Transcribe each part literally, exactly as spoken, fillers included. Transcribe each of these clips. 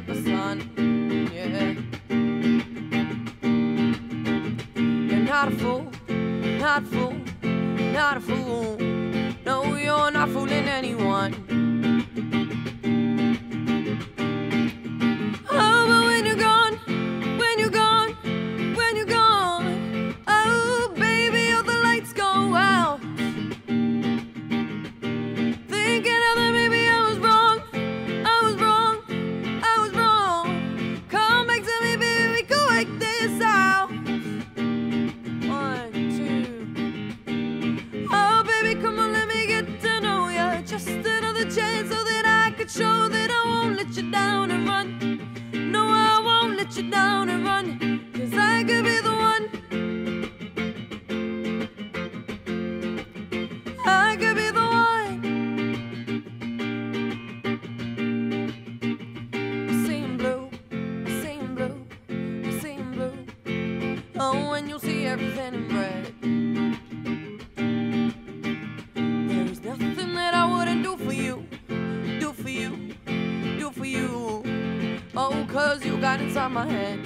my son, yeah. You're not a fool, not a fool, not a fool. No, you're not fooling anyone. Oh, but when you're gone, when you're gone, when you're gone, oh, baby, all the lights go out. Thinking of that maybe I was wrong, I was wrong, I was wrong. Come back to me, baby, we can work this out. One, two. Oh, baby, come on, let me get to know ya. Just another chance so that I could show that I won't let you down and run. No, I won't let you down and run, 'cause I could be the one. I could be the one. I see him blue, I see him blue, I see him blue. Oh, and you'll see everything in red. There's nothing that I wouldn't do for you, do for you, do for you. Oh, 'cause you got inside my head.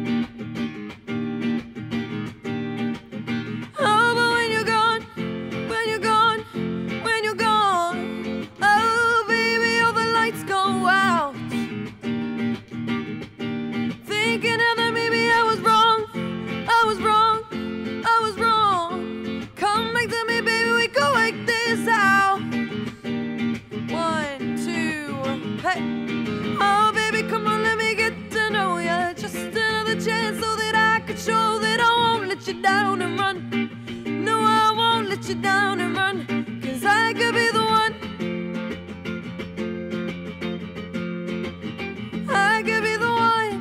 Oh, but when you're gone, when you're gone, when you're gone, oh, baby, all the lights go out. Thinking of that maybe I was wrong, I was wrong, I was wrong. Come back to me, baby, we can work this out. One, two, hey. Oh, baby, come on, let me get to know ya. Just another chance so that I could show that I won't let you down and run. No, I won't let you down and run, 'cause I could be the one. I could be the one.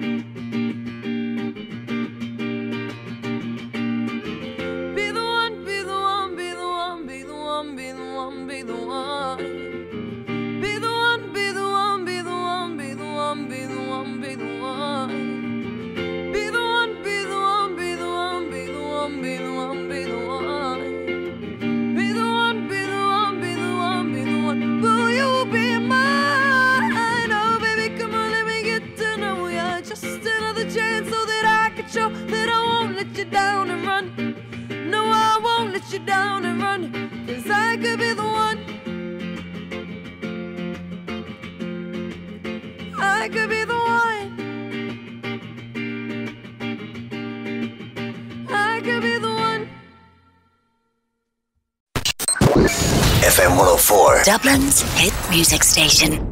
Be the one, be the one, be the one, be the one, be the one, be the one. Be the one, be the one, be the one, be the one, be the one, be the one. Be the one, be the one, be the one, be the one, be the one, be the one. Be the one, be the one, be the one, be the one. Will you be mine? Oh, baby, come on, let me get to know ya. Just another chance so that I could show that I won't let you down and run. No, I won't let you down and run, 'cause I could be the one. I could be the one. I could be the one. F M one oh four, Dublin's hit music station.